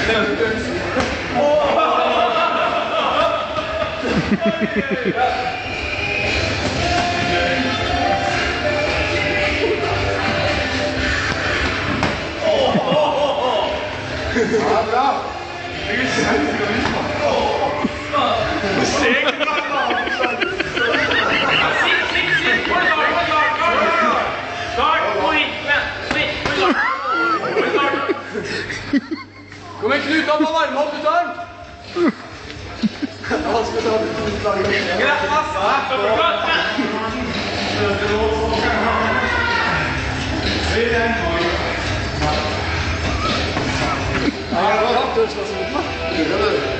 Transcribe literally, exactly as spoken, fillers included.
Ja, bra! Kom igjen, Knut, da må varme opp, du tar den! Ja, skal vi ta det? Greit, masse! Ja, det var rart, du skal se ut, da.